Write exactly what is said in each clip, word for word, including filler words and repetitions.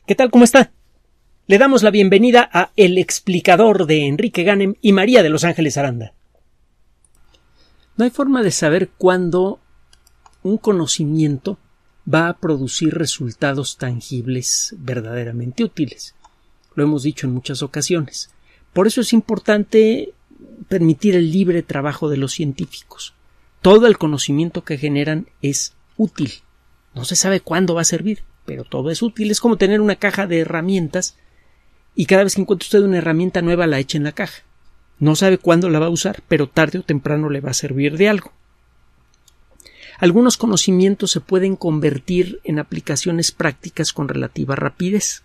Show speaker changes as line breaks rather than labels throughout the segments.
¿Qué tal? ¿Cómo está? Le damos la bienvenida a El Explicador de Enrique Ganem y María de Los Ángeles Aranda. No hay forma de saber cuándo un conocimiento va a producir resultados tangibles verdaderamente útiles. Lo hemos dicho en muchas ocasiones. Por eso es importante permitir el libre trabajo de los científicos. Todo el conocimiento que generan es útil. No se sabe cuándo va a servir, pero todo es útil. Es como tener una caja de herramientas y cada vez que encuentre usted una herramienta nueva la echa en la caja. No sabe cuándo la va a usar, pero tarde o temprano le va a servir de algo. Algunos conocimientos se pueden convertir en aplicaciones prácticas con relativa rapidez.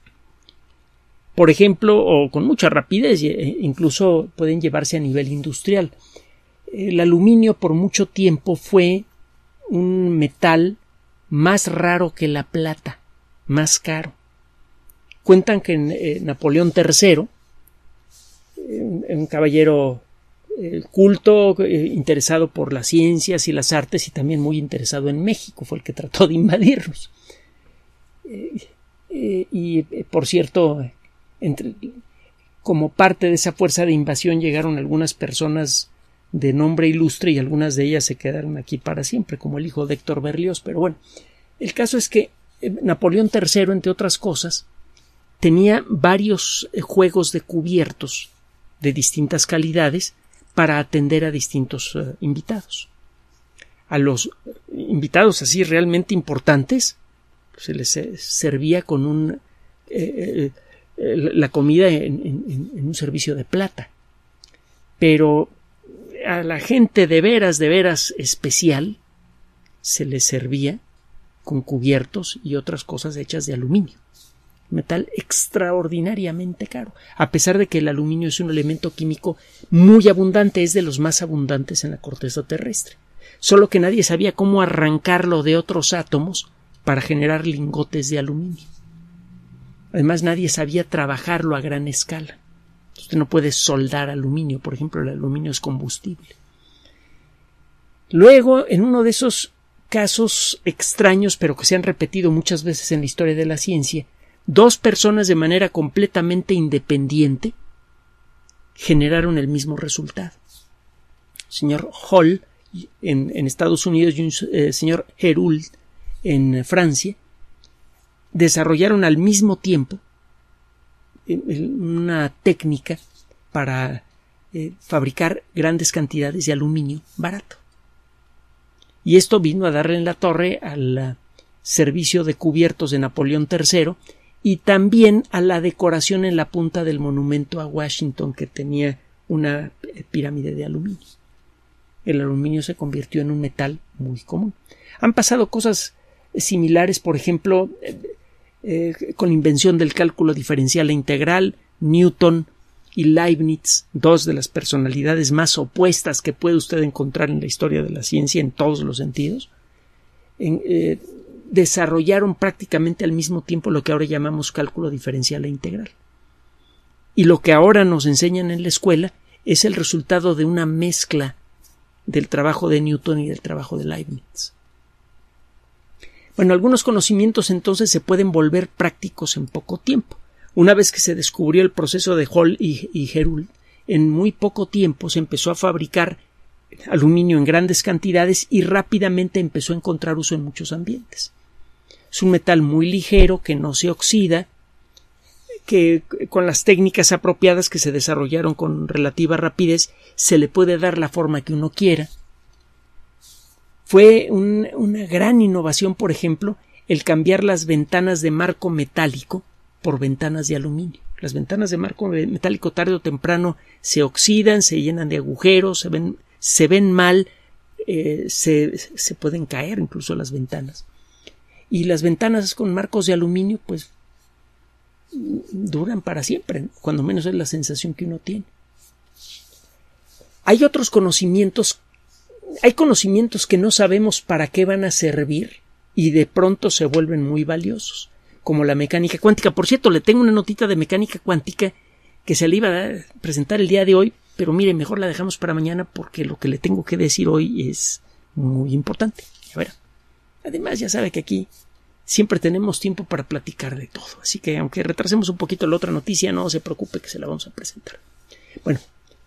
Por ejemplo, o con mucha rapidez, incluso pueden llevarse a nivel industrial. El aluminio por mucho tiempo fue un metal más raro que la plata, más caro. Cuentan que eh, Napoleón tercero, un, un caballero eh, culto, eh, interesado por las ciencias y las artes y también muy interesado en México, fue el que trató de invadirnos. Eh, eh, y, eh, por cierto, entre, como parte de esa fuerza de invasión llegaron algunas personas de nombre ilustre y algunas de ellas se quedaron aquí para siempre, como el hijo de Héctor Berlioz. Pero bueno, el caso es que Napoleón tercero, entre otras cosas, tenía varios juegos de cubiertos de distintas calidades para atender a distintos uh, invitados. A los invitados así realmente importantes se les servía con un eh, eh, la comida en, en, en un servicio de plata. Pero a la gente de veras, de veras especial se les servía con cubiertos y otras cosas hechas de aluminio. Metal extraordinariamente caro, a pesar de que el aluminio es un elemento químico muy abundante, es de los más abundantes en la corteza terrestre, solo que nadie sabía cómo arrancarlo de otros átomos para generar lingotes de aluminio. Además, nadie sabía trabajarlo a gran escala. Usted no puede soldar aluminio, por ejemplo, el aluminio es combustible. Luego, en uno de esos casos extraños, pero que se han repetido muchas veces en la historia de la ciencia, dos personas de manera completamente independiente generaron el mismo resultado. El señor Hall en, en Estados Unidos y un eh, señor Héroult en Francia desarrollaron al mismo tiempo una técnica para eh, fabricar grandes cantidades de aluminio barato. Y esto vino a darle en la torre al servicio de cubiertos de Napoleón tercero y también a la decoración en la punta del monumento a Washington, que tenía una pirámide de aluminio. El aluminio se convirtió en un metal muy común. Han pasado cosas similares, por ejemplo, eh, eh, con la invención del cálculo diferencial e integral. Newton y Leibniz, dos de las personalidades más opuestas que puede usted encontrar en la historia de la ciencia en todos los sentidos, en, eh, desarrollaron prácticamente al mismo tiempo lo que ahora llamamos cálculo diferencial e integral. Y lo que ahora nos enseñan en la escuela es el resultado de una mezcla del trabajo de Newton y del trabajo de Leibniz. Bueno, algunos conocimientos entonces se pueden volver prácticos en poco tiempo. Una vez que se descubrió el proceso de Hall y, y Héroult, en muy poco tiempo se empezó a fabricar aluminio en grandes cantidades y rápidamente empezó a encontrar uso en muchos ambientes. Es un metal muy ligero que no se oxida, que con las técnicas apropiadas que se desarrollaron con relativa rapidez se le puede dar la forma que uno quiera. Fue un, una gran innovación, por ejemplo, el cambiar las ventanas de marco metálico por ventanas de aluminio. Las ventanas de marco metálico tarde o temprano se oxidan, se llenan de agujeros, se ven, se ven mal, eh, se, se pueden caer incluso las ventanas. Y las ventanas con marcos de aluminio pues duran para siempre, ¿no? Cuando menos es la sensación que uno tiene. Hay otros conocimientos, hay conocimientos que no sabemos para qué van a servir y de pronto se vuelven muy valiosos, como la mecánica cuántica. Por cierto, le tengo una notita de mecánica cuántica que se le iba a presentar el día de hoy, pero mire, mejor la dejamos para mañana porque lo que le tengo que decir hoy es muy importante. A ver, además ya sabe que aquí siempre tenemos tiempo para platicar de todo. Así que aunque retrasemos un poquito la otra noticia, no se preocupe que se la vamos a presentar. Bueno,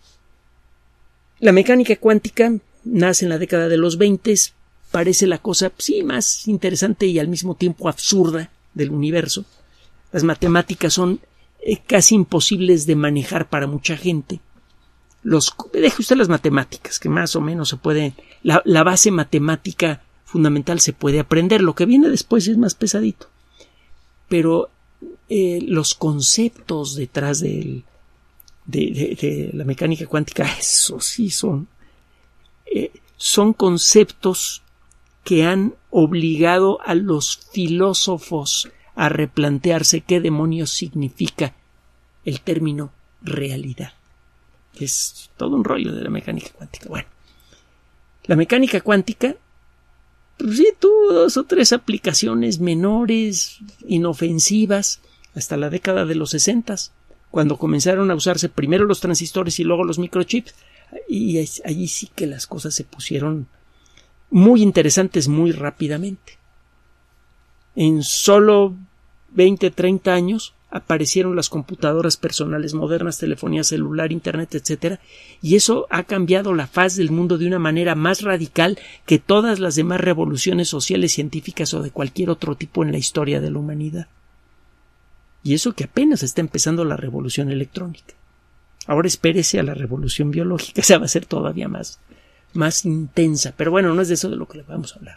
la mecánica cuántica nace en la década de los veinte. Parece la cosa, sí, más interesante y al mismo tiempo absurda del universo. Las matemáticas son eh, casi imposibles de manejar para mucha gente. Los, deje usted las matemáticas, que más o menos se puede, la, la base matemática fundamental se puede aprender. Lo que viene después es más pesadito. Pero eh, los conceptos detrás del, de, de, de la mecánica cuántica, eso sí son, eh, son conceptos que han obligado a los filósofos a replantearse qué demonios significa el término realidad. Es todo un rollo de la mecánica cuántica. Bueno, la mecánica cuántica pues sí tuvo dos o tres aplicaciones menores, inofensivas, hasta la década de los sesentas, cuando comenzaron a usarse primero los transistores y luego los microchips, y allí sí que las cosas se pusieron muy interesantes muy rápidamente. En solo veinte, treinta años aparecieron las computadoras personales modernas, telefonía celular, internet, etcétera, y eso ha cambiado la faz del mundo de una manera más radical que todas las demás revoluciones sociales, científicas o de cualquier otro tipo en la historia de la humanidad. Y eso que apenas está empezando la revolución electrónica. Ahora espérese a la revolución biológica, esa va a ser todavía más más intensa, pero bueno, no es de eso de lo que le vamos a hablar.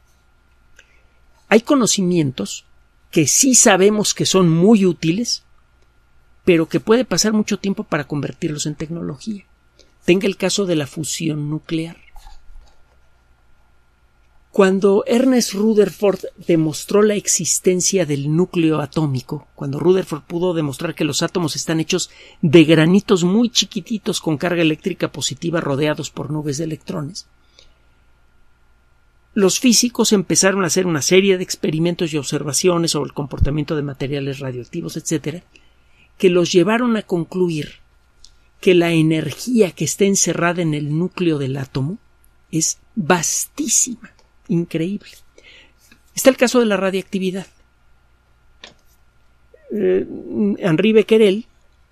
Hay conocimientos que sí sabemos que son muy útiles, pero que puede pasar mucho tiempo para convertirlos en tecnología. Tenga el caso de la fusión nuclear. Cuando Ernest Rutherford demostró la existencia del núcleo atómico, cuando Rutherford pudo demostrar que los átomos están hechos de granitos muy chiquititos con carga eléctrica positiva rodeados por nubes de electrones, los físicos empezaron a hacer una serie de experimentos y observaciones sobre el comportamiento de materiales radioactivos, etcétera, que los llevaron a concluir que la energía que está encerrada en el núcleo del átomo es vastísima. Increíble. Está el caso de la radiactividad. Eh, Henri Becquerel,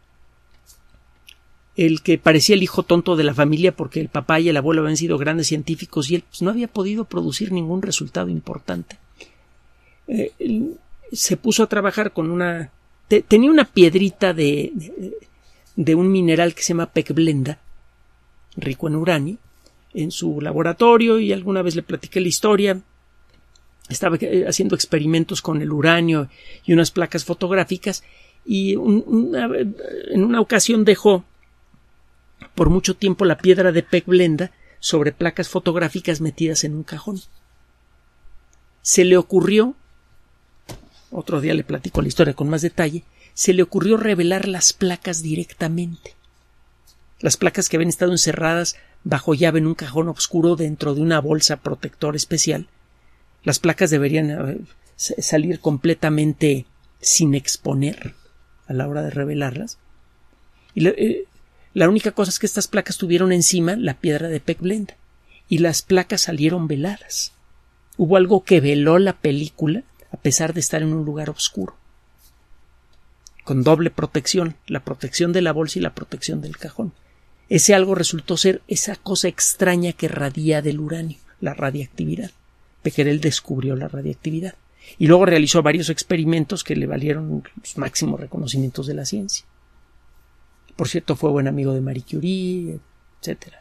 el que parecía el hijo tonto de la familia porque el papá y el abuelo habían sido grandes científicos y él pues, no había podido producir ningún resultado importante. Eh, se puso a trabajar con una... Te, tenía una piedrita de, de, de un mineral que se llama pechblenda, rico en uranio, en su laboratorio, y alguna vez le platiqué la historia. Estaba haciendo experimentos con el uranio y unas placas fotográficas y un, una, en una ocasión dejó por mucho tiempo la piedra de pechblenda sobre placas fotográficas metidas en un cajón. Se le ocurrió, otro día le platico la historia con más detalle, se le ocurrió revelar las placas directamente. Las placas que habían estado encerradas bajo llave en un cajón oscuro dentro de una bolsa protector especial. Las placas deberían eh, salir completamente sin exponer a la hora de revelarlas. Y la, eh, la única cosa es que estas placas tuvieron encima la piedra de pechblenda y las placas salieron veladas. Hubo algo que veló la película a pesar de estar en un lugar oscuro, con doble protección, la protección de la bolsa y la protección del cajón. Ese algo resultó ser esa cosa extraña que radia del uranio, la radiactividad. Becquerel descubrió la radiactividad y luego realizó varios experimentos que le valieron los máximos reconocimientos de la ciencia. Por cierto, fue buen amigo de Marie Curie, etcétera.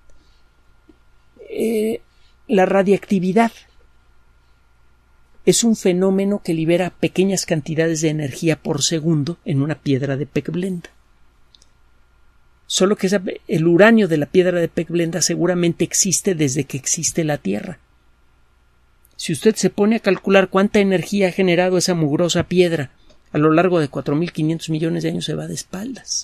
Eh, la radiactividad es un fenómeno que libera pequeñas cantidades de energía por segundo en una piedra de pechblenda. Solo que esa, el uranio de la piedra de pechblenda seguramente existe desde que existe la Tierra. Si usted se pone a calcular cuánta energía ha generado esa mugrosa piedra a lo largo de cuatro mil quinientos millones de años, se va de espaldas.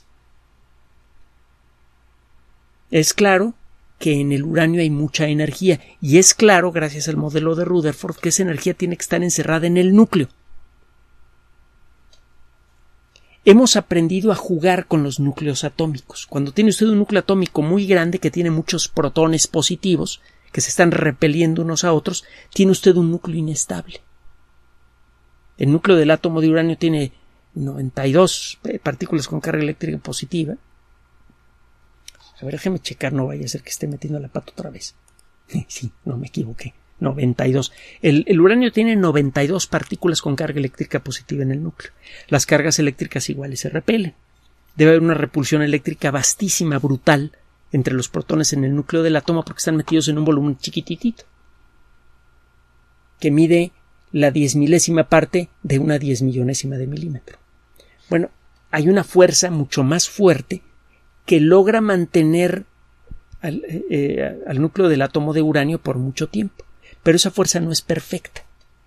Es claro que en el uranio hay mucha energía, y es claro, gracias al modelo de Rutherford, que esa energía tiene que estar encerrada en el núcleo. Hemos aprendido a jugar con los núcleos atómicos. Cuando tiene usted un núcleo atómico muy grande que tiene muchos protones positivos que se están repeliendo unos a otros, tiene usted un núcleo inestable. El núcleo del átomo de uranio tiene noventa y dos partículas con carga eléctrica positiva. A ver, déjeme checar, no vaya a ser que esté metiendo la pata otra vez. Sí, no me equivoqué. noventa y dos. El, el uranio tiene noventa y dos partículas con carga eléctrica positiva en el núcleo. Las cargas eléctricas iguales se repelen. Debe haber una repulsión eléctrica vastísima, brutal, entre los protones en el núcleo del átomo porque están metidos en un volumen chiquititito que mide la diez milésima parte de una diez millonésima de milímetro. Bueno, hay una fuerza mucho más fuerte que logra mantener al, eh, al núcleo del átomo de uranio por mucho tiempo, pero esa fuerza no es perfecta.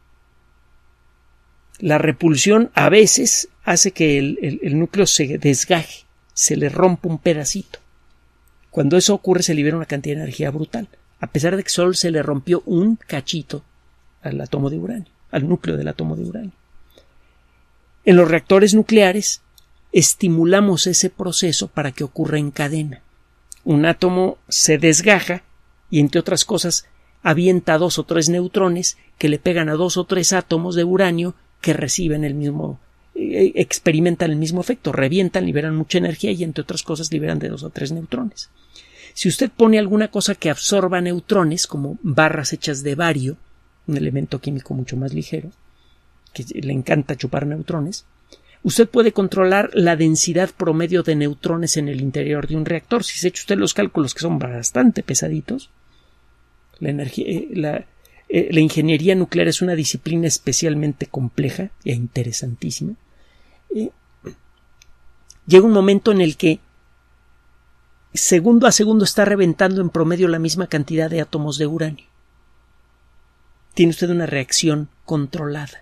La repulsión a veces hace que el, el, el núcleo se desgaje, se le rompa un pedacito. Cuando eso ocurre se libera una cantidad de energía brutal, a pesar de que solo se le rompió un cachito al átomo de uranio, al núcleo del átomo de uranio. En los reactores nucleares estimulamos ese proceso para que ocurra en cadena. Un átomo se desgaja y, entre otras cosas, avienta dos o tres neutrones que le pegan a dos o tres átomos de uranio que reciben el mismo, eh, experimentan el mismo efecto, revientan, liberan mucha energía y, entre otras cosas, liberan de dos o tres neutrones. Si usted pone alguna cosa que absorba neutrones, como barras hechas de bario, un elemento químico mucho más ligero, que le encanta chupar neutrones, usted puede controlar la densidad promedio de neutrones en el interior de un reactor. Si se echa usted los cálculos, que son bastante pesaditos, la, energía, la, eh, la ingeniería nuclear es una disciplina especialmente compleja e interesantísima. Eh, llega un momento en el que segundo a segundo está reventando en promedio la misma cantidad de átomos de uranio. Tiene usted una reacción controlada.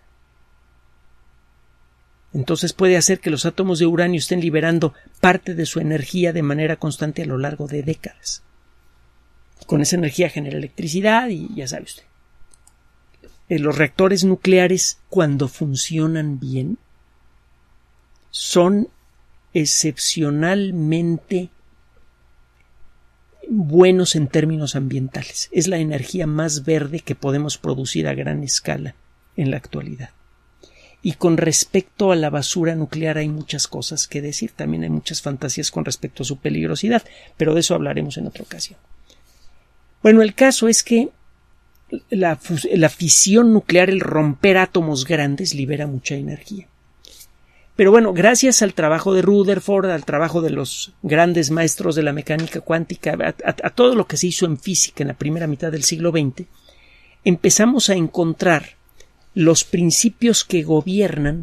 Entonces puede hacer que los átomos de uranio estén liberando parte de su energía de manera constante a lo largo de décadas. Con esa energía genera electricidad y ya sabe usted. Los reactores nucleares, cuando funcionan bien, son excepcionalmente buenos en términos ambientales. Es la energía más verde que podemos producir a gran escala en la actualidad. Y con respecto a la basura nuclear hay muchas cosas que decir. También hay muchas fantasías con respecto a su peligrosidad, pero de eso hablaremos en otra ocasión. Bueno, el caso es que la, la fisión nuclear, el romper átomos grandes, libera mucha energía. Pero bueno, gracias al trabajo de Rutherford, al trabajo de los grandes maestros de la mecánica cuántica, a, a, a todo lo que se hizo en física en la primera mitad del siglo veinte, empezamos a encontrar los principios que gobiernan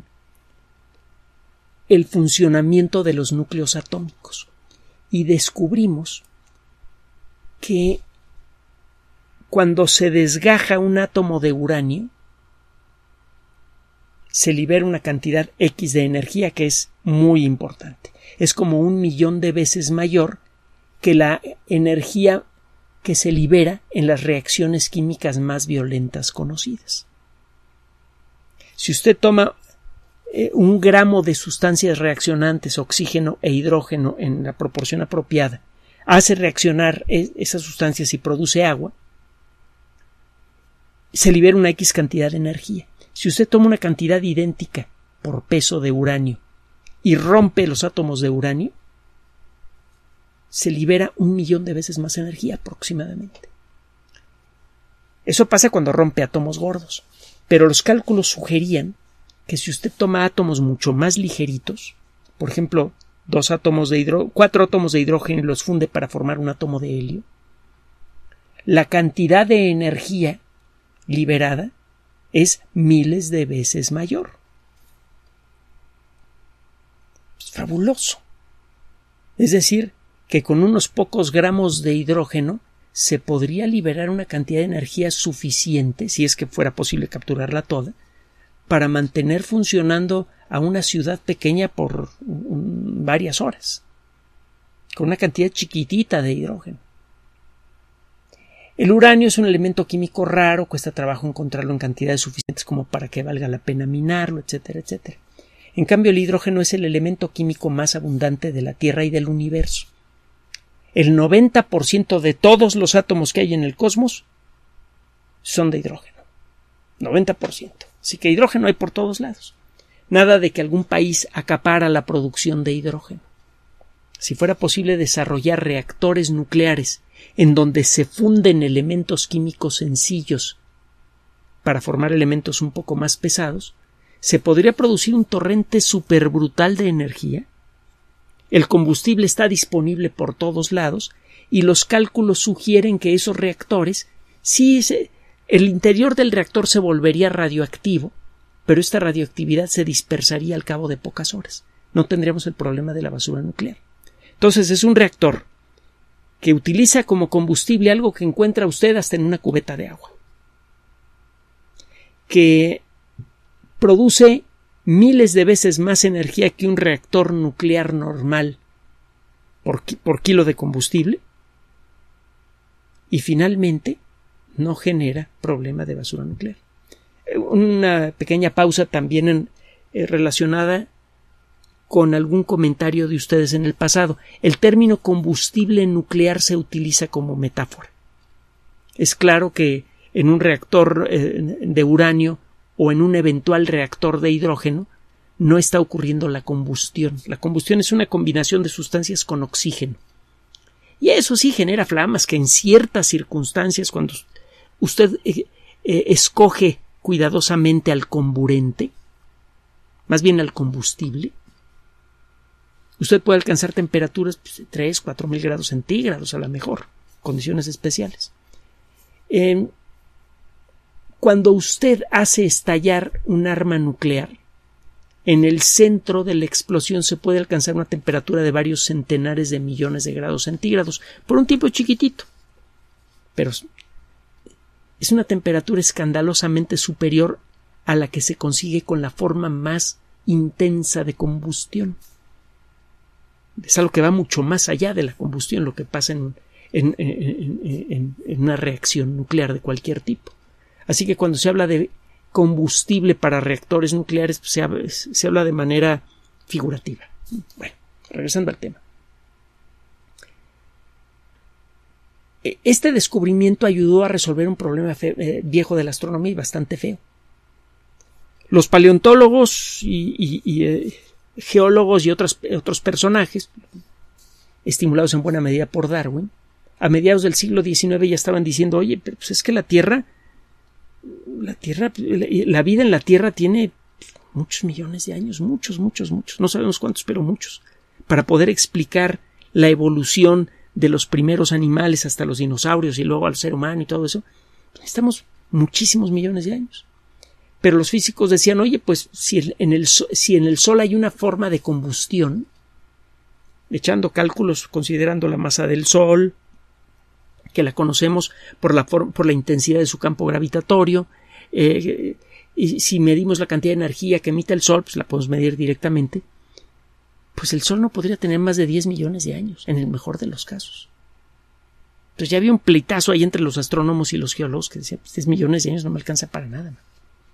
el funcionamiento de los núcleos atómicos. Y descubrimos que cuando se desgaja un átomo de uranio, se libera una cantidad X de energía que es muy importante. Es como un millón de veces mayor que la energía que se libera en las reacciones químicas más violentas conocidas. Si usted toma eh, un gramo de sustancias reaccionantes, oxígeno e hidrógeno en la proporción apropiada, hace reaccionar es, esas sustancias y produce agua, se libera una X cantidad de energía. Si usted toma una cantidad idéntica por peso de uranio y rompe los átomos de uranio, se libera un millón de veces más energía aproximadamente. Eso pasa cuando rompe átomos gordos, pero los cálculos sugerían que si usted toma átomos mucho más ligeritos, por ejemplo, dos átomos de hidro, cuatro átomos de hidrógeno y los funde para formar un átomo de helio, la cantidad de energía liberada es miles de veces mayor. Es fabuloso. Es decir, que con unos pocos gramos de hidrógeno se podría liberar una cantidad de energía suficiente, si es que fuera posible capturarla toda, para mantener funcionando a una ciudad pequeña por um, varias horas, con una cantidad chiquitita de hidrógeno. El uranio es un elemento químico raro, cuesta trabajo encontrarlo en cantidades suficientes como para que valga la pena minarlo, etcétera, etcétera. En cambio, el hidrógeno es el elemento químico más abundante de la Tierra y del universo. El noventa por ciento de todos los átomos que hay en el cosmos son de hidrógeno. noventa por ciento. Así que hidrógeno hay por todos lados. Nada de que algún país acapara la producción de hidrógeno. Si fuera posible desarrollar reactores nucleares en donde se funden elementos químicos sencillos para formar elementos un poco más pesados, se podría producir un torrente súper brutal de energía. El combustible está disponible por todos lados y los cálculos sugieren que esos reactores, sí, se, el interior del reactor se volvería radioactivo, pero esta radioactividad se dispersaría al cabo de pocas horas. No tendríamos el problema de la basura nuclear. Entonces es un reactor que utiliza como combustible algo que encuentra usted hasta en una cubeta de agua, que produce miles de veces más energía que un reactor nuclear normal por, por kilo de combustible, y finalmente no genera problema de basura nuclear. Una pequeña pausa también en, eh, relacionada con algún comentario de ustedes en el pasado. El término combustible nuclear se utiliza como metáfora. Es claro que en un reactor eh, de uranio o en un eventual reactor de hidrógeno no está ocurriendo la combustión. La combustión es una combinación de sustancias con oxígeno. Y eso sí genera flamas que en ciertas circunstancias, cuando usted eh, eh, escoge cuidadosamente al comburente, más bien al combustible, usted puede alcanzar temperaturas pues, de tres, cuatro mil grados centígrados a lo mejor, condiciones especiales. Eh, cuando usted hace estallar un arma nuclear, en el centro de la explosión se puede alcanzar una temperatura de varios centenares de millones de grados centígrados por un tiempo chiquitito. Pero es una temperatura escandalosamente superior a la que se consigue con la forma más intensa de combustión. Es algo que va mucho más allá de la combustión, lo que pasa en, en, en, en, en una reacción nuclear de cualquier tipo. Así que cuando se habla de combustible para reactores nucleares, pues se, habla, se habla de manera figurativa. Bueno, regresando al tema. Este descubrimiento ayudó a resolver un problema fe, eh, viejo de la astronomía y bastante feo. Los paleontólogos y, y, y eh, geólogos y otros, otros personajes, estimulados en buena medida por Darwin, a mediados del siglo diecinueve ya estaban diciendo, oye, pero pues es que la Tierra La Tierra, la vida en la Tierra tiene muchos millones de años, muchos, muchos, muchos, no sabemos cuántos, pero muchos, para poder explicar la evolución de los primeros animales hasta los dinosaurios y luego al ser humano y todo eso. Necesitamos muchísimos millones de años. Pero los físicos decían, oye, pues si en el, si en el Sol hay una forma de combustión, echando cálculos, considerando la masa del Sol, que la conocemos por la, por la intensidad de su campo gravitatorio, eh, y si medimos la cantidad de energía que emite el Sol, pues la podemos medir directamente, pues el Sol no podría tener más de diez millones de años, en el mejor de los casos. Entonces ya había un pleitazo ahí entre los astrónomos y los geólogos que decían, pues diez millones de años no me alcanza para nada, ¿no?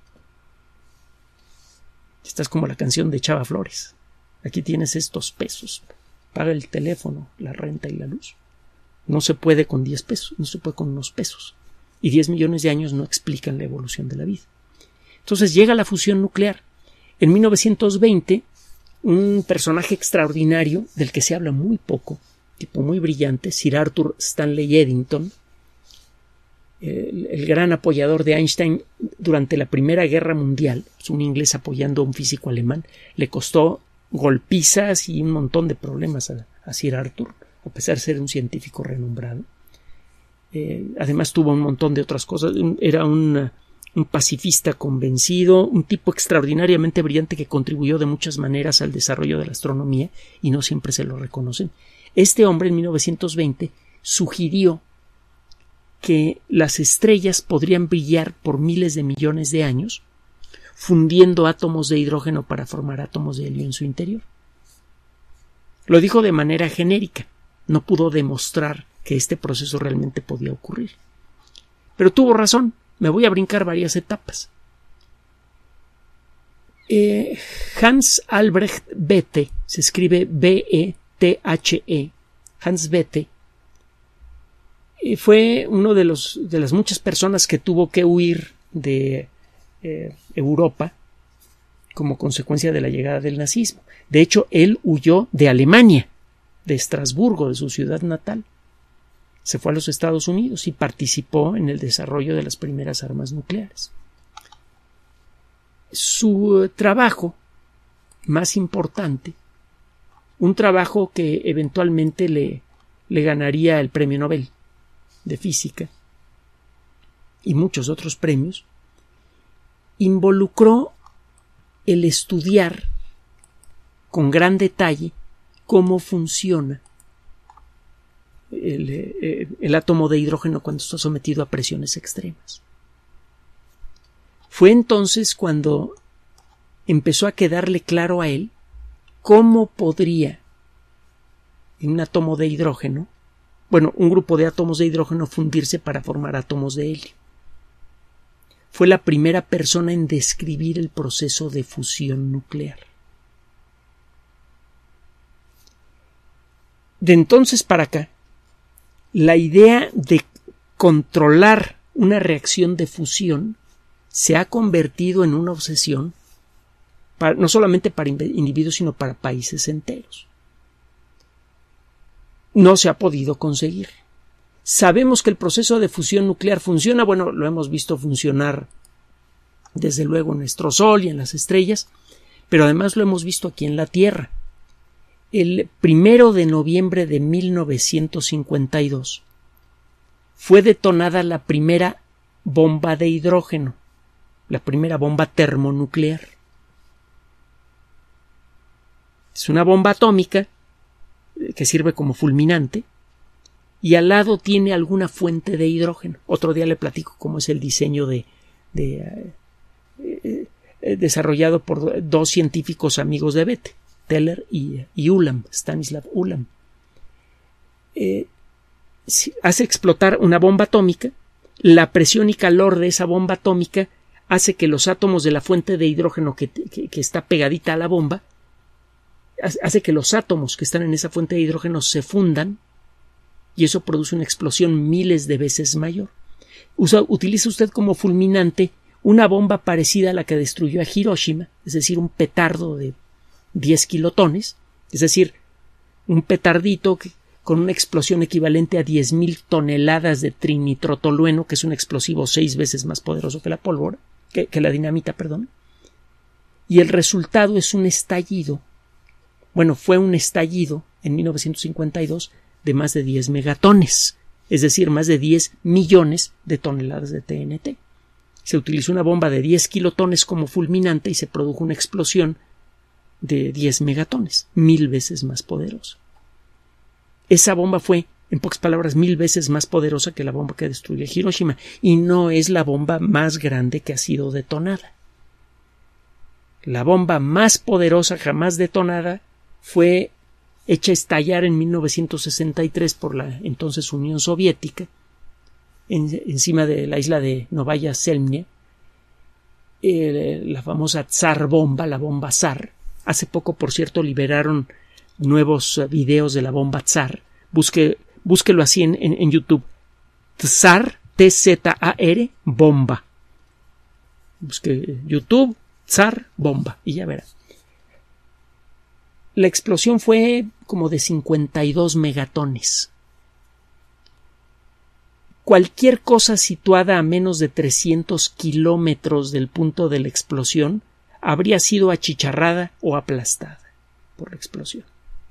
Esta es como la canción de Chava Flores. Aquí tienes estos pesos, paga el teléfono, la renta y la luz. No se puede con diez pesos, no se puede con unos pesos. Y diez millones de años no explican la evolución de la vida. Entonces llega la fusión nuclear. En mil novecientos veinte, un personaje extraordinario, del que se habla muy poco, tipo muy brillante, Sir Arthur Stanley Eddington, el, el gran apoyador de Einstein durante la Primera Guerra Mundial, es un inglés apoyando a un físico alemán, le costó golpizas y un montón de problemas a, a Sir Arthur, a pesar de ser un científico renombrado. Eh, además tuvo un montón de otras cosas. Era un, un pacifista convencido, un tipo extraordinariamente brillante que contribuyó de muchas maneras al desarrollo de la astronomía y no siempre se lo reconocen. Este hombre en mil novecientos veinte sugirió que las estrellas podrían brillar por miles de millones de años fundiendo átomos de hidrógeno para formar átomos de helio en su interior. Lo dijo de manera genérica. No pudo demostrar que este proceso realmente podía ocurrir. Pero tuvo razón. Me voy a brincar varias etapas. Eh, Hans Albrecht Bethe, se escribe B E T H E, Hans Bethe, eh, fue uno de, los, de las muchas personas que tuvo que huir de eh, Europa como consecuencia de la llegada del nazismo. De hecho, él huyó de Alemania, de Estrasburgo, de su ciudad natal. Se fue a los Estados Unidos y participó en el desarrollo de las primeras armas nucleares. Su trabajo más importante, un trabajo que eventualmente le, le ganaría el Premio Nobel de Física y muchos otros premios, involucró el estudiar con gran detalle cómo funciona el, el, el átomo de hidrógeno cuando está sometido a presiones extremas. Fue entonces cuando empezó a quedarle claro a él cómo podría un átomo de hidrógeno, bueno, un grupo de átomos de hidrógeno fundirse para formar átomos de helio. Fue la primera persona en describir el proceso de fusión nuclear. De entonces para acá, la idea de controlar una reacción de fusión se ha convertido en una obsesión para, no solamente para individuos, sino para países enteros. No se ha podido conseguir. Sabemos que el proceso de fusión nuclear funciona, bueno, lo hemos visto funcionar desde luego en nuestro Sol y en las estrellas, pero además lo hemos visto aquí en la Tierra. El primero de noviembre de mil novecientos cincuenta y dos fue detonada la primera bomba de hidrógeno, la primera bomba termonuclear. Es una bomba atómica que sirve como fulminante y al lado tiene alguna fuente de hidrógeno. Otro día le platico cómo es el diseño de, de eh, eh, desarrollado por dos científicos amigos de Bethe, Teller y, y Ulam, Stanislav Ulam. Eh, hace explotar una bomba atómica, la presión y calor de esa bomba atómica hace que los átomos de la fuente de hidrógeno que, que, que está pegadita a la bomba, hace que los átomos que están en esa fuente de hidrógeno se fundan y eso produce una explosión miles de veces mayor. Usa, utiliza usted como fulminante una bomba parecida a la que destruyó a Hiroshima, es decir, un petardo de diez kilotones, es decir, un petardito que, con una explosión equivalente a diez mil toneladas de trinitrotolueno, que es un explosivo seis veces más poderoso que la pólvora, que, que la dinamita, perdón. Y el resultado es un estallido. Bueno, fue un estallido en mil novecientos cincuenta y dos de más de diez megatones, es decir, más de diez millones de toneladas de T N T. Se utilizó una bomba de diez kilotones como fulminante y se produjo una explosión de diez megatones, mil veces más poderosa. Esa bomba fue, en pocas palabras, mil veces más poderosa que la bomba que destruyó Hiroshima, y no es la bomba más grande que ha sido detonada. La bomba más poderosa jamás detonada fue hecha estallar en mil novecientos sesenta y tres por la entonces Unión Soviética, en, encima de la isla de Novaya Zemlya, eh, la famosa Tsar bomba, la bomba Tsar. Hace poco, por cierto, liberaron nuevos videos de la bomba Tsar. Busque, búsquelo así en, en, en YouTube. Tsar, T Z A R, bomba. Busque YouTube, Tsar, bomba, y ya verá. La explosión fue como de cincuenta y dos megatones. Cualquier cosa situada a menos de trescientos kilómetros del punto de la explosión habría sido achicharrada o aplastada por la explosión.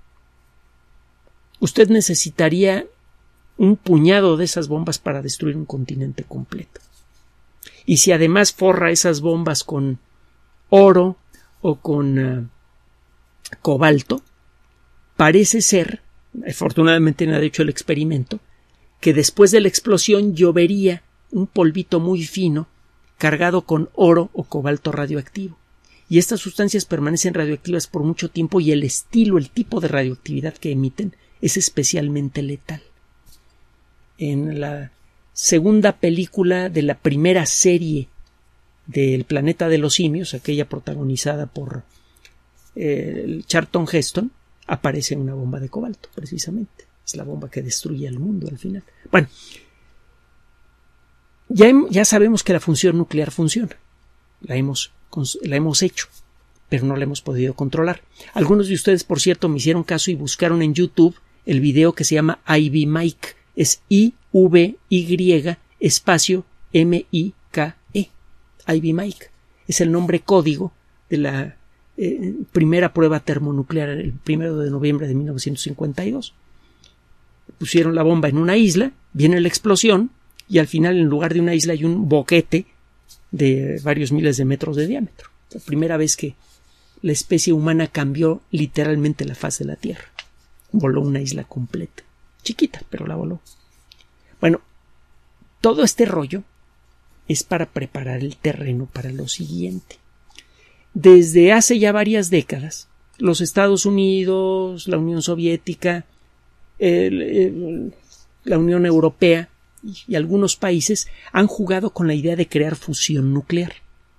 Usted necesitaría un puñado de esas bombas para destruir un continente completo. Y si además forra esas bombas con oro o con uh, cobalto, parece ser, afortunadamente nadie ha hecho el experimento, que después de la explosión llovería un polvito muy fino cargado con oro o cobalto radioactivo. Y estas sustancias permanecen radioactivas por mucho tiempo y el estilo, el tipo de radioactividad que emiten es especialmente letal. En la segunda película de la primera serie del Planeta de los Simios, aquella protagonizada por eh, Charlton Heston, aparece una bomba de cobalto, precisamente. Es la bomba que destruye al mundo al final. Bueno, ya, ya sabemos que la fusión nuclear funciona. la hemos, la hemos hecho, pero no la hemos podido controlar. Algunos de ustedes, por cierto, me hicieron caso y buscaron en YouTube el video que se llama I V Mike. Es I V Y espacio M I K E. I V Mike. Es el nombre código de la eh, primera prueba termonuclear el primero de noviembre de mil novecientos cincuenta y dos. Pusieron la bomba en una isla, viene la explosión y al final, en lugar de una isla, hay un boquete de varios miles de metros de diámetro. La primera vez que la especie humana cambió literalmente la faz de la Tierra. Voló una isla completa. Chiquita, pero la voló. Bueno, todo este rollo es para preparar el terreno para lo siguiente. Desde hace ya varias décadas, los Estados Unidos, la Unión Soviética, el, el, la Unión Europea y, y algunos países han jugado con la idea de crear fusión nuclear.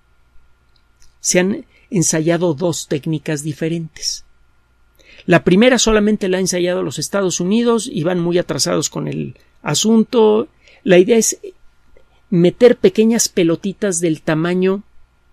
Se han ensayado dos técnicas diferentes. La primera solamente la ha ensayado los Estados Unidos y van muy atrasados con el asunto. La idea es meter pequeñas pelotitas del tamaño,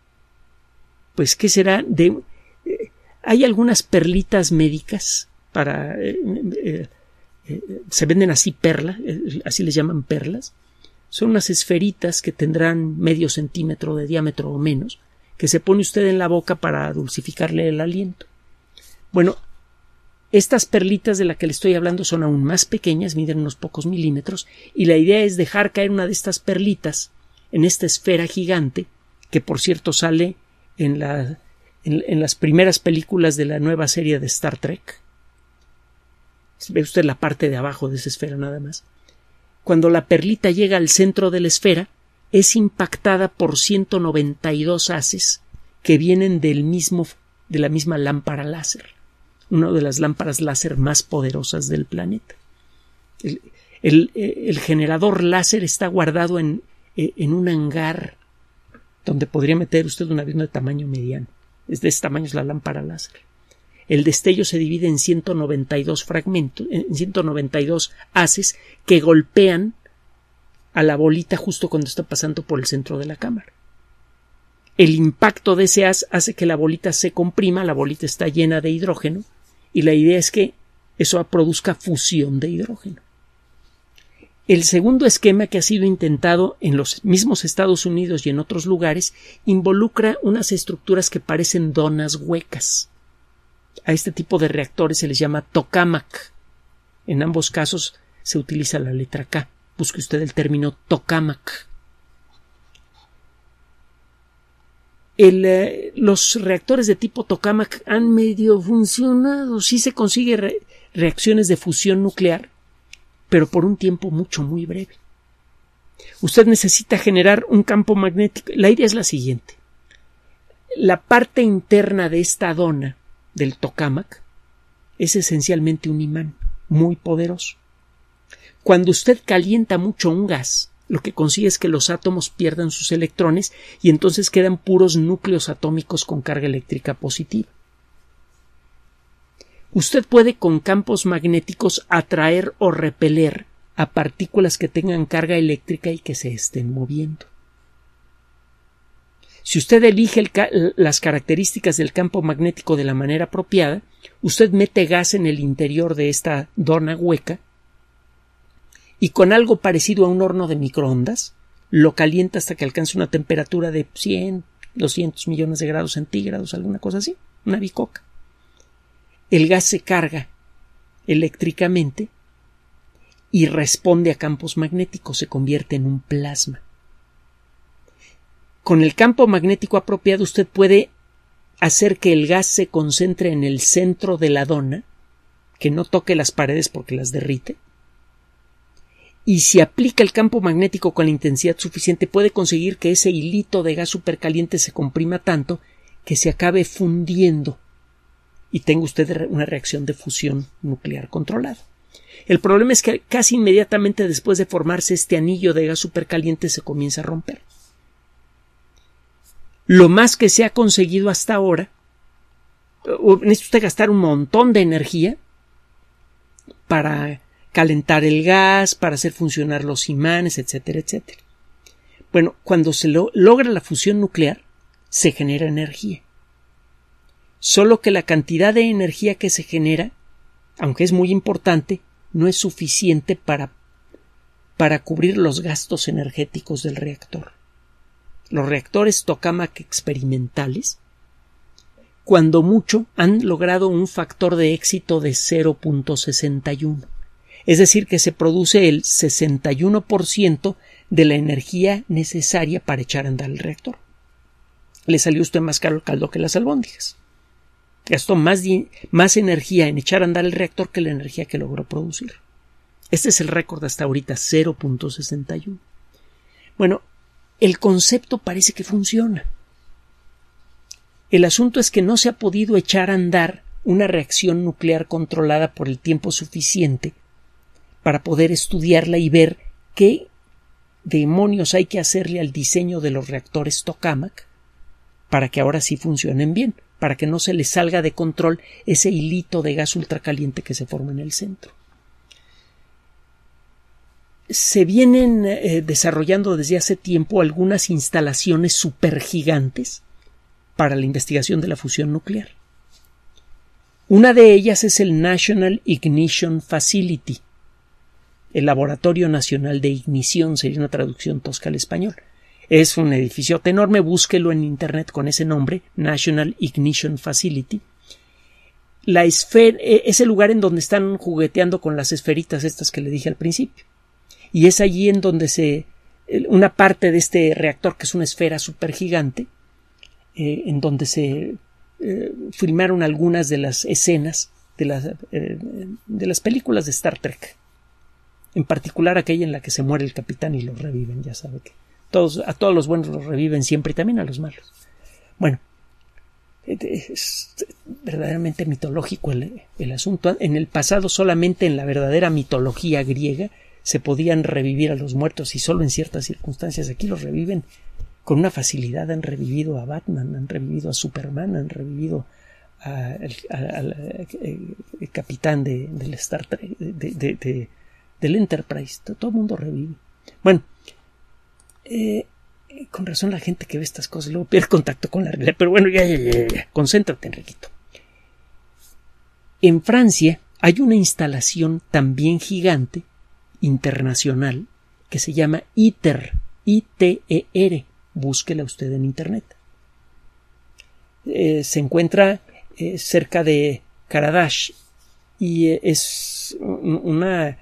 pues, ¿qué será? De, eh, hay algunas perlitas médicas para... Eh, eh, eh, se venden así perlas, eh, así les llaman perlas. Son unas esferitas que tendrán medio centímetro de diámetro o menos, que se pone usted en la boca para dulcificarle el aliento. Bueno, estas perlitas de las que le estoy hablando son aún más pequeñas, miden unos pocos milímetros, y la idea es dejar caer una de estas perlitas en esta esfera gigante, que por cierto sale en, la, en, en las primeras películas de la nueva serie de Star Trek. Ve usted la parte de abajo de esa esfera nada más. Cuando la perlita llega al centro de la esfera, es impactada por ciento noventa y dos haces que vienen del mismo, de la misma lámpara láser, una de las lámparas láser más poderosas del planeta. El, el, el generador láser está guardado en, en un hangar donde podría meter usted un avión de tamaño mediano. Es de ese tamaño es la lámpara láser. El destello se divide en ciento noventa y dos fragmentos, en ciento noventa y dos haces que golpean a la bolita justo cuando está pasando por el centro de la cámara. El impacto de ese haz hace que la bolita se comprima, la bolita está llena de hidrógeno y la idea es que eso produzca fusión de hidrógeno. El segundo esquema que ha sido intentado en los mismos Estados Unidos y en otros lugares involucra unas estructuras que parecen donas huecas. A este tipo de reactores se les llama tokamak. En ambos casos se utiliza la letra K. Busque usted el término tokamak. El, eh, los reactores de tipo tokamak han medio funcionado. Sí se consigue re reacciones de fusión nuclear, pero por un tiempo mucho, muy breve. Usted necesita generar un campo magnético. La idea es la siguiente. La parte interna de esta dona del tokamak es esencialmente un imán muy poderoso. Cuando usted calienta mucho un gas, lo que consigue es que los átomos pierdan sus electrones y entonces quedan puros núcleos atómicos con carga eléctrica positiva. Usted puede con campos magnéticos atraer o repeler a partículas que tengan carga eléctrica y que se estén moviendo. Si usted elige el ca las características del campo magnético de la manera apropiada, usted mete gas en el interior de esta dona hueca y con algo parecido a un horno de microondas lo calienta hasta que alcance una temperatura de cien, doscientos millones de grados centígrados, alguna cosa así, una bicoca. El gas se carga eléctricamente y responde a campos magnéticos, se convierte en un plasma. Con el campo magnético apropiado usted puede hacer que el gas se concentre en el centro de la dona, que no toque las paredes porque las derrite, y si aplica el campo magnético con la intensidad suficiente puede conseguir que ese hilito de gas supercaliente se comprima tanto que se acabe fundiendo y tenga usted una reacción de fusión nuclear controlada. El problema es que casi inmediatamente después de formarse este anillo de gas supercaliente se comienza a romper. Lo más que se ha conseguido hasta ahora, necesita usted gastar un montón de energía para calentar el gas, para hacer funcionar los imanes, etcétera, etcétera. Bueno, cuando se lo logra la fusión nuclear, se genera energía. Solo que la cantidad de energía que se genera, aunque es muy importante, no es suficiente para, para cubrir los gastos energéticos del reactor. Los reactores tokamak experimentales, cuando mucho, han logrado un factor de éxito de cero punto sesenta y uno. Es decir, que se produce el sesenta y uno por ciento de la energía necesaria para echar a andar el reactor. Le salió a usted más caro el caldo que las albóndigas. Gastó más, más energía en echar a andar el reactor que la energía que logró producir. Este es el récord hasta ahorita, cero punto sesenta y uno. Bueno, el concepto parece que funciona. El asunto es que no se ha podido echar a andar una reacción nuclear controlada por el tiempo suficiente para poder estudiarla y ver qué demonios hay que hacerle al diseño de los reactores tokamak para que ahora sí funcionen bien, para que no se les salga de control ese hilito de gas ultracaliente que se forma en el centro. Se vienen eh, desarrollando desde hace tiempo algunas instalaciones supergigantes para la investigación de la fusión nuclear. Una de ellas es el National Ignition Facility, el Laboratorio Nacional de Ignición, sería una traducción tosca al español. Es un edificio enorme, búsquelo en internet con ese nombre, National Ignition Facility. La esfera, es el lugar en donde están jugueteando con las esferitas estas que le dije al principio. Y es allí en donde se, una parte de este reactor, que es una esfera supergigante, eh, en donde se eh, filmaron algunas de las escenas de las, eh, de las películas de Star Trek. En particular aquella en la que se muere el capitán y lo reviven, ya sabe que todos, a todos los buenos los reviven siempre y también a los malos. Bueno, es verdaderamente mitológico el, el asunto. En el pasado, solamente en la verdadera mitología griega se podían revivir a los muertos y solo en ciertas circunstancias. Aquí los reviven con una facilidad. Han revivido a Batman, han revivido a Superman, han revivido al capitán de, del Star Trek, de, de, de, del Enterprise. Todo el mundo revive. Bueno, eh, con razón la gente que ve estas cosas luego pierde contacto con la realidad. Pero bueno, ya, ya, ya, ya. Concéntrate, Enriquito. En Francia hay una instalación también gigante, internacional, que se llama ITER, I T E R. Búsquela usted en internet. Eh, se encuentra eh, cerca de Karadash y eh, es una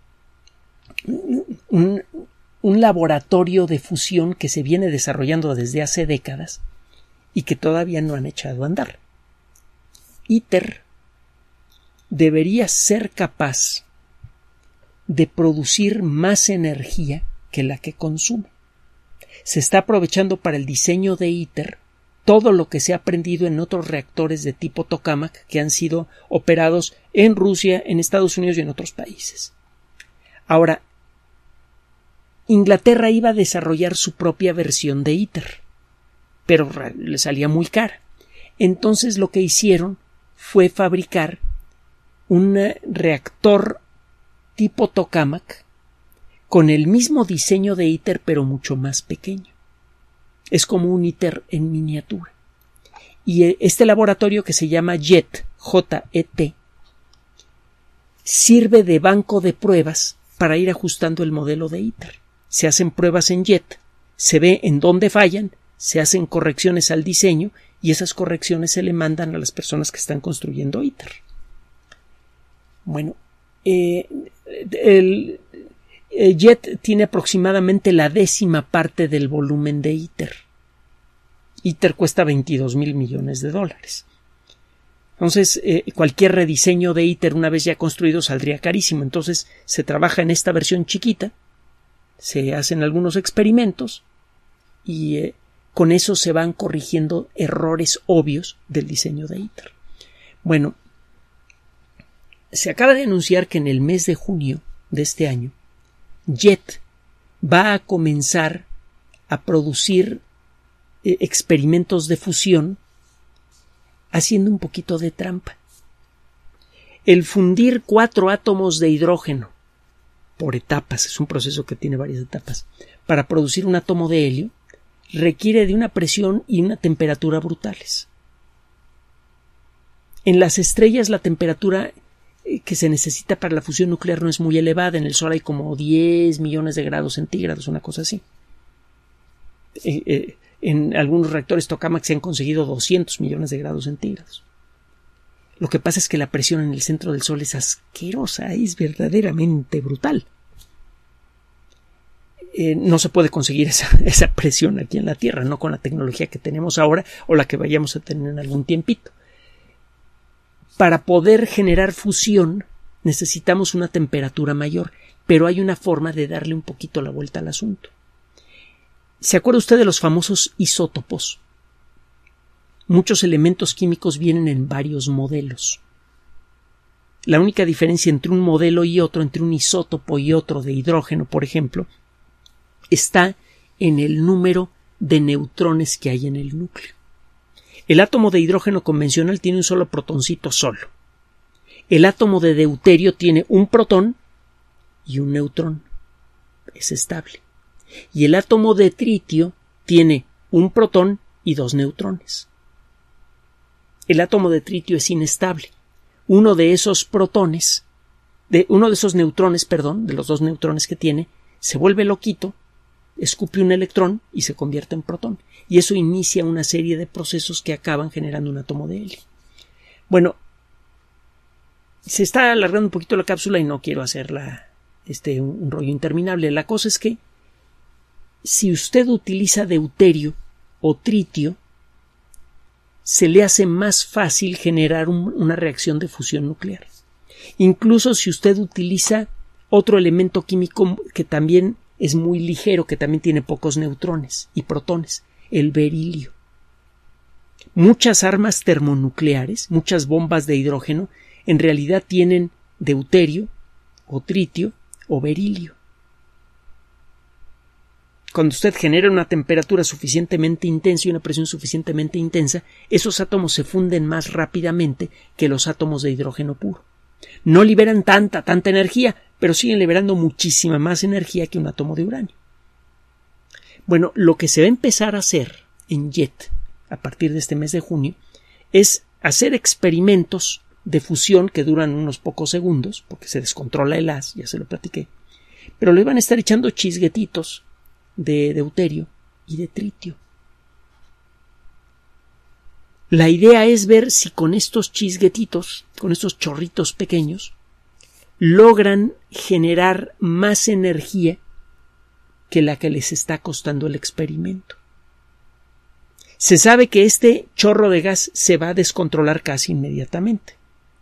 un, un laboratorio de fusión que se viene desarrollando desde hace décadas y que todavía no han echado a andar. ITER debería ser capaz de producir más energía que la que consume. Se está aprovechando para el diseño de ITER todo lo que se ha aprendido en otros reactores de tipo tokamak que han sido operados en Rusia, en Estados Unidos y en otros países. Ahora, Inglaterra iba a desarrollar su propia versión de ITER, pero le salía muy cara. Entonces lo que hicieron fue fabricar un reactor tipo tokamak con el mismo diseño de ITER pero mucho más pequeño. Es como un ITER en miniatura. Y este laboratorio, que se llama JET, J E T, sirve de banco de pruebas para ir ajustando el modelo de ITER. Se hacen pruebas en JET, se ve en dónde fallan, se hacen correcciones al diseño y esas correcciones se le mandan a las personas que están construyendo ITER. Bueno, eh, el JET tiene aproximadamente la décima parte del volumen de ITER. ITER cuesta veintidós mil millones de dólares. Entonces, eh, cualquier rediseño de ITER una vez ya construido saldría carísimo. Entonces, se trabaja en esta versión chiquita, se hacen algunos experimentos y eh, con eso se van corrigiendo errores obvios del diseño de ITER. Bueno, se acaba de anunciar que en el mes de junio de este año JET va a comenzar a producir eh, experimentos de fusión haciendo un poquito de trampa. El fundir cuatro átomos de hidrógeno por etapas, es un proceso que tiene varias etapas, para producir un átomo de helio, requiere de una presión y una temperatura brutales. En las estrellas la temperatura que se necesita para la fusión nuclear no es muy elevada. En el Sol hay como diez millones de grados centígrados, una cosa así. Eh, eh, en algunos reactores tokamak se han conseguido doscientos millones de grados centígrados. Lo que pasa es que la presión en el centro del Sol es asquerosa, es verdaderamente brutal. Eh, no se puede conseguir esa, esa presión aquí en la Tierra, no con la tecnología que tenemos ahora o la que vayamos a tener en algún tiempito. Para poder generar fusión necesitamos una temperatura mayor, pero hay una forma de darle un poquito la vuelta al asunto. ¿Se acuerda usted de los famosos isótopos? Muchos elementos químicos vienen en varios modelos. La única diferencia entre un modelo y otro, entre un isótopo y otro de hidrógeno, por ejemplo, está en el número de neutrones que hay en el núcleo. El átomo de hidrógeno convencional tiene un solo protoncito solo. El átomo de deuterio tiene un protón y un neutrón. Es estable. Y el átomo de tritio tiene un protón y dos neutrones. El átomo de tritio es inestable. Uno de esos protones, de uno de esos neutrones, perdón, de los dos neutrones que tiene, se vuelve loquito, escupe un electrón y se convierte en protón. Y eso inicia una serie de procesos que acaban generando un átomo de helio. Bueno, se está alargando un poquito la cápsula y no quiero hacerla este, un, un rollo interminable. La cosa es que si usted utiliza deuterio o tritio, se le hace más fácil generar un, una reacción de fusión nuclear. Incluso si usted utiliza otro elemento químico que también es muy ligero, que también tiene pocos neutrones y protones, el berilio. Muchas armas termonucleares, muchas bombas de hidrógeno, en realidad tienen deuterio o tritio o berilio. Cuando usted genera una temperatura suficientemente intensa y una presión suficientemente intensa, esos átomos se funden más rápidamente que los átomos de hidrógeno puro. No liberan tanta, tanta energía, pero siguen liberando muchísima más energía que un átomo de uranio. Bueno, lo que se va a empezar a hacer en JET a partir de este mes de junio es hacer experimentos de fusión que duran unos pocos segundos, porque se descontrola el haz, ya se lo platiqué, pero le van a estar echando chisguetitos de deuterio y de tritio. La idea es ver si con estos chisguetitos, con estos chorritos pequeños, logran generar más energía que la que les está costando el experimento. Se sabe que este chorro de gas se va a descontrolar casi inmediatamente.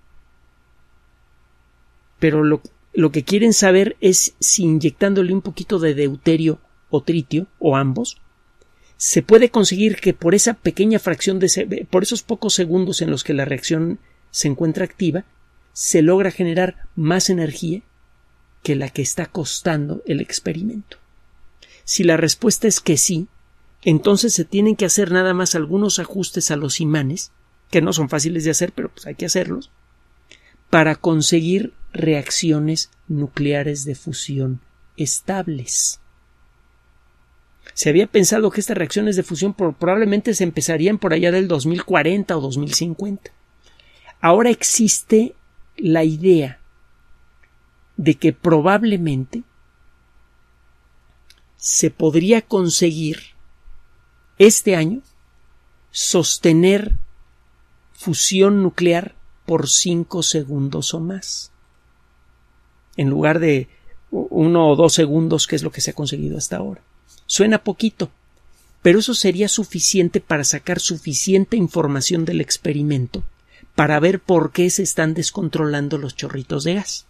Pero lo, lo que quieren saber es si inyectándole un poquito de deuterio o tritio, o ambos, se puede conseguir que por esa pequeña fracción de, por esos pocos segundos en los que la reacción se encuentra activa, se logra generar más energía que la que está costando el experimento. Si la respuesta es que sí, entonces se tienen que hacer nada más algunos ajustes a los imanes, que no son fáciles de hacer, pero pues hay que hacerlos, para conseguir reacciones nucleares de fusión estables. Se había pensado que estas reacciones de fusión probablemente se empezarían por allá del dos mil cuarenta o dos mil cincuenta. Ahora existe la idea de que probablemente se podría conseguir este año sostener fusión nuclear por cinco segundos o más, en lugar de uno o dos segundos, que es lo que se ha conseguido hasta ahora. Suena poquito, pero eso sería suficiente para sacar suficiente información del experimento para ver por qué se están descontrolando los chorritos de gas.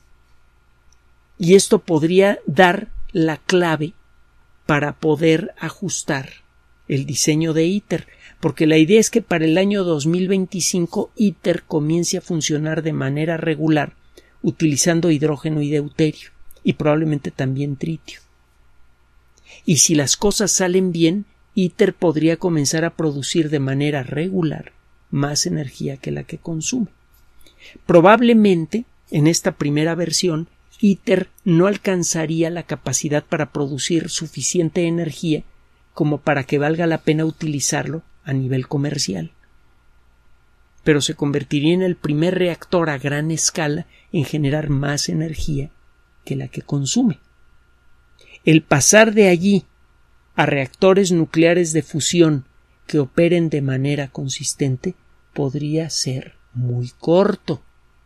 Y esto podría dar la clave para poder ajustar el diseño de ITER, porque la idea es que para el año dos mil veinticinco ITER comience a funcionar de manera regular utilizando hidrógeno y deuterio y probablemente también tritio. Y si las cosas salen bien, ITER podría comenzar a producir de manera regular más energía que la que consume. Probablemente, en esta primera versión, ITER no alcanzaría la capacidad para producir suficiente energía como para que valga la pena utilizarlo a nivel comercial. Pero se convertiría en el primer reactor a gran escala en generar más energía que la que consume. El pasar de allí a reactores nucleares de fusión que operen de manera consistente podría ser muy corto.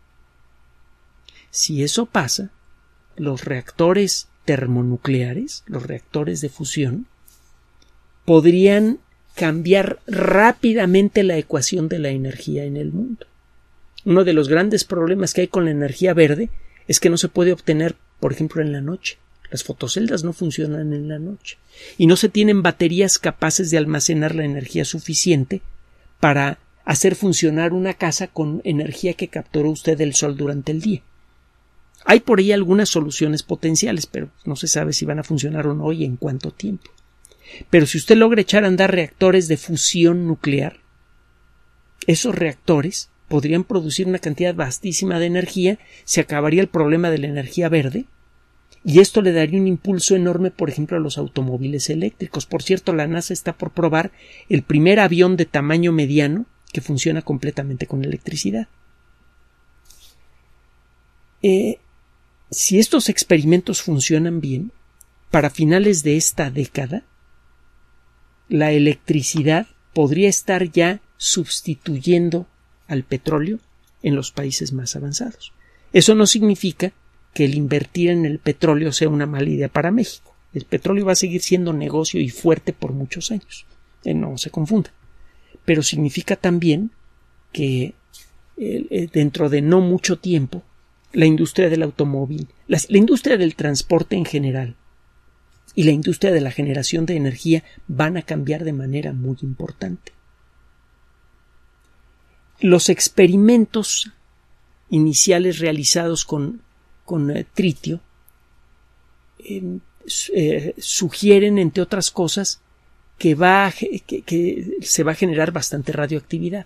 Si eso pasa, los reactores termonucleares, los reactores de fusión, podrían cambiar rápidamente la ecuación de la energía en el mundo. Uno de los grandes problemas que hay con la energía verde es que no se puede obtener, por ejemplo, en la noche. Las fotoceldas no funcionan en la noche y no se tienen baterías capaces de almacenar la energía suficiente para hacer funcionar una casa con energía que capturó usted del sol durante el día. Hay por ahí algunas soluciones potenciales, pero no se sabe si van a funcionar o no y en cuánto tiempo. Pero si usted logra echar a andar reactores de fusión nuclear, esos reactores podrían producir una cantidad vastísima de energía, se acabaría el problema de la energía verde y esto le daría un impulso enorme, por ejemplo, a los automóviles eléctricos. Por cierto, la NASA está por probar el primer avión de tamaño mediano que funciona completamente con electricidad. Eh, si estos experimentos funcionan bien, para finales de esta década, la electricidad podría estar ya sustituyendo al petróleo en los países más avanzados. Eso no significa que el invertir en el petróleo sea una mala idea para México. El petróleo va a seguir siendo negocio y fuerte por muchos años. Eh, no se confunda. Pero significa también que eh, dentro de no mucho tiempo la industria del automóvil, la, la industria del transporte en general y la industria de la generación de energía van a cambiar de manera muy importante. Los experimentos iniciales realizados con, con eh, tritio eh, eh, sugieren, entre otras cosas, que, va a, que, que se va a generar bastante radioactividad.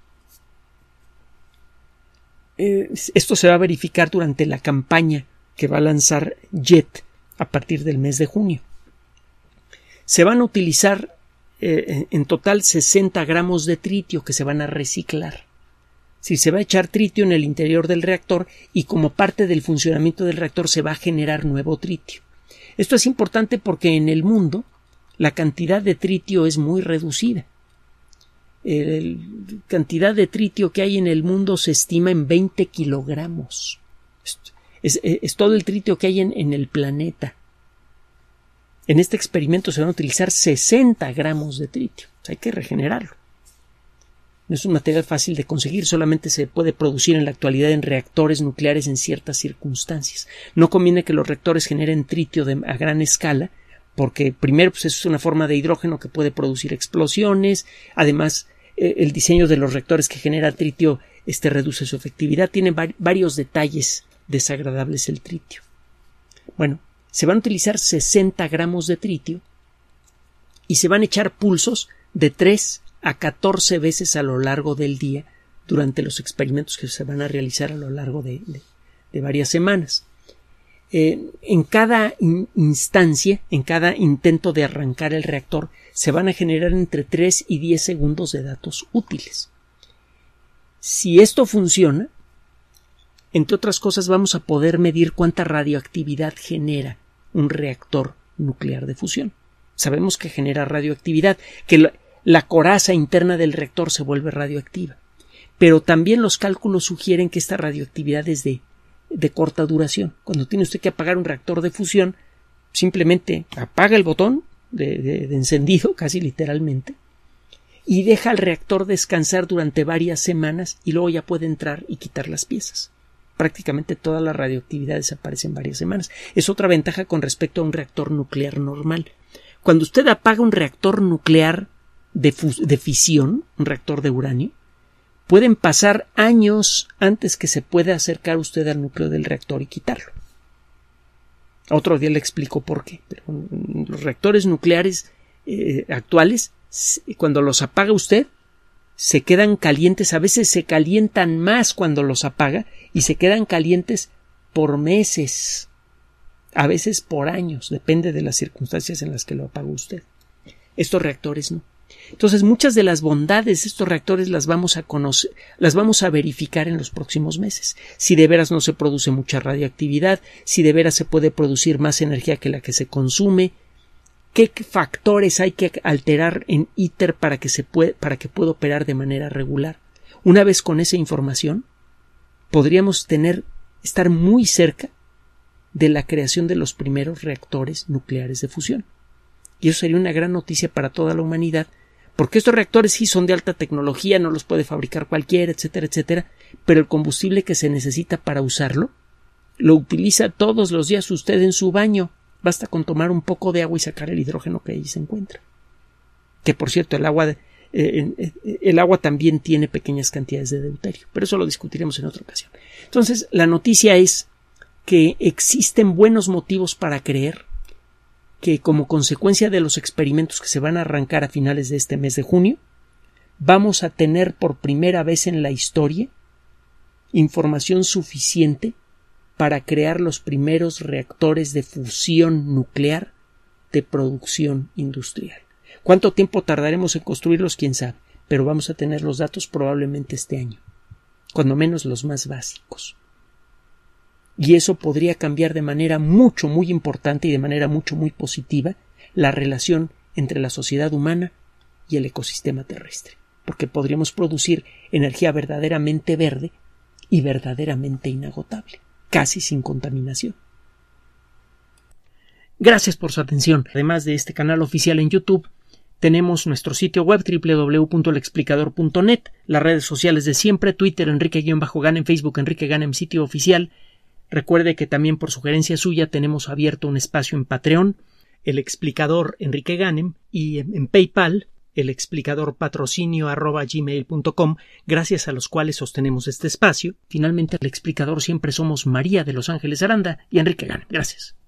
Eh, esto se va a verificar durante la campaña que va a lanzar JET a partir del mes de junio. Se van a utilizar eh, en total sesenta gramos de tritio que se van a reciclar. Si se va a echar tritio en el interior del reactor y como parte del funcionamiento del reactor se va a generar nuevo tritio. Esto es importante porque en el mundo la cantidad de tritio es muy reducida. La cantidad de tritio que hay en el mundo se estima en veinte kilogramos. Es, es, es todo el tritio que hay en, en el planeta. En este experimento se van a utilizar sesenta gramos de tritio. O sea, hay que regenerarlo. No es un material fácil de conseguir, solamente se puede producir en la actualidad en reactores nucleares en ciertas circunstancias. No conviene que los reactores generen tritio de, a gran escala, porque primero pues, es una forma de hidrógeno que puede producir explosiones. Además, eh, el diseño de los reactores que genera tritio este, reduce su efectividad. Tiene var- varios detalles desagradables el tritio. Bueno, se van a utilizar sesenta gramos de tritio y se van a echar pulsos de tres a catorce veces a lo largo del día durante los experimentos que se van a realizar a lo largo de, de, de varias semanas. Eh, en cada in- instancia, en cada intento de arrancar el reactor, se van a generar entre tres y diez segundos de datos útiles. Si esto funciona, entre otras cosas, vamos a poder medir cuánta radioactividad genera un reactor nuclear de fusión. Sabemos que genera radioactividad, que la, la coraza interna del reactor se vuelve radioactiva. Pero también los cálculos sugieren que esta radioactividad es de, de corta duración. Cuando tiene usted que apagar un reactor de fusión, simplemente apaga el botón de, de, de encendido, casi literalmente, y deja al reactor descansar durante varias semanas y luego ya puede entrar y quitar las piezas. Prácticamente toda la radioactividad desaparece en varias semanas. Es otra ventaja con respecto a un reactor nuclear normal. Cuando usted apaga un reactor nuclear de, de fisión, un reactor de uranio, pueden pasar años antes que se pueda acercar usted al núcleo del reactor y quitarlo. Otro día le explico por qué. Pero los reactores nucleares eh, actuales, cuando los apaga usted, se quedan calientes, a veces se calientan más cuando los apaga y se quedan calientes por meses, a veces por años, depende de las circunstancias en las que lo apaga usted. Estos reactores no. Entonces, muchas de las bondades de estos reactores las vamos a conocer, las vamos a verificar en los próximos meses. Si de veras no se produce mucha radioactividad, si de veras se puede producir más energía que la que se consume, qué factores hay que alterar en ITER para que se puede, para que pueda operar de manera regular. Una vez con esa información, podríamos tener, estar muy cerca de la creación de los primeros reactores nucleares de fusión. Y eso sería una gran noticia para toda la humanidad, porque estos reactores sí son de alta tecnología, no los puede fabricar cualquiera, etcétera, etcétera, pero el combustible que se necesita para usarlo lo utiliza todos los días usted en su baño. Basta con tomar un poco de agua y sacar el hidrógeno que allí se encuentra. Que por cierto, el agua, de, eh, eh, el agua también tiene pequeñas cantidades de deuterio, pero eso lo discutiremos en otra ocasión. Entonces, la noticia es que existen buenos motivos para creer que como consecuencia de los experimentos que se van a arrancar a finales de este mes de junio, vamos a tener por primera vez en la historia información suficiente para crear los primeros reactores de fusión nuclear de producción industrial. ¿Cuánto tiempo tardaremos en construirlos? Quién sabe, pero vamos a tener los datos probablemente este año, cuando menos los más básicos. Y eso podría cambiar de manera mucho, muy importante y de manera mucho, muy positiva la relación entre la sociedad humana y el ecosistema terrestre, porque podríamos producir energía verdaderamente verde y verdaderamente inagotable, casi sin contaminación. Gracias por su atención. Además de este canal oficial en YouTube, tenemos nuestro sitio web doble u doble u doble u punto el explicador punto net, las redes sociales de siempre, Twitter Enrique-Ganem, Facebook Enrique Ganem, sitio oficial. Recuerde que también por sugerencia suya tenemos abierto un espacio en Patreon, el explicador Enrique Ganem, y en, en PayPal, el explicador patrocinio arroba gmail punto com, gracias a los cuales sostenemos este espacio. Finalmente, el explicador siempre somos María de Los Ángeles Aranda y Enrique Ganem. Gracias.